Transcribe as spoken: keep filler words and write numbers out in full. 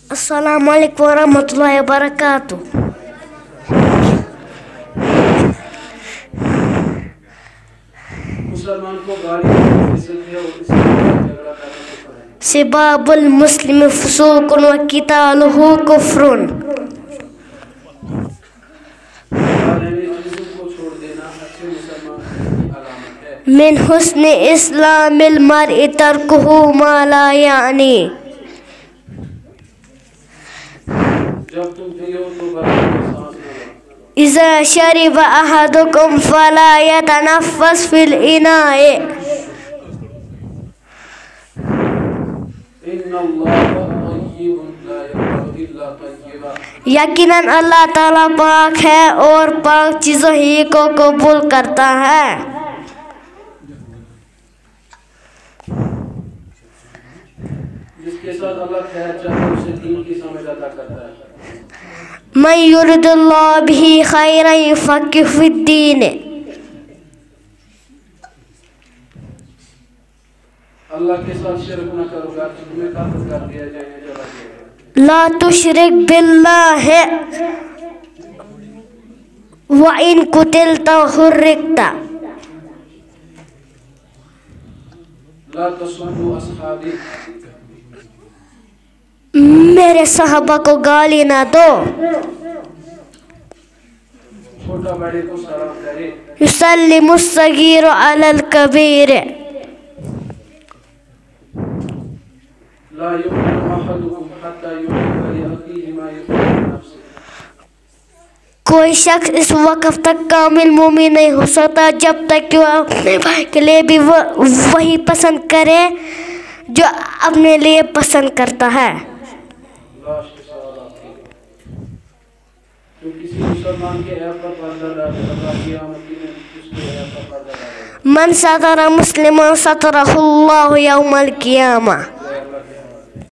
السلام علیکم ورحمۃ اللہ وبرکاتہ. مسلمان کو گالی دینا عزت ہے اور اس کے ساتھ جھگڑا کرنا کفر ہے. سباب المسلم فسوق وقتالہ کفر. من حسن اسلام المرء ترکہ ما لا یعنی. اذا شرب احدکم فلا يتنفس في الاناء. یقیناً اللہ تعالیٰ پاک ہے اور پاک چیزوں ہی کو قبول کرتا ہے. جس کے ساتھ اللہ خیر چاہے اسے دین کی سمجھ عطا کرتا ہے. من یرد اللہ بہ خیرا یفقہ فی الدین. اللہ کے ساتھ شرک نہ کرو گا تمہیں کافر کر دیا جائے گا. لا تشرک باللہ وَإِن قُتِلْتَ وَحُرِّقْتَ. لا تسبوا اصحابی. میرے صحابہ کو گالی نہ دو. چھوٹا بڑے کو سلام کرے. یسلم الصغیر علی الکبیر. لا یؤمن احدکم حتی یحب لأخیہ ما یحب لنفسہ. کوئی شخص اس وقت تک کامل مومن نہیں ہو سکتا جب تک کہ وہ اپنے بھائی کے لیے بھی وہی پسند کرے جو اپنے لیے پسند کرتا ہے. جو کسی مسلمان کے عیب پر پردہ ڈالے اللہ قیامت کے دن اس کے عیب پر پردہ ڈالے. من ستر مسلما سترہ اللہ یوم القیامہ.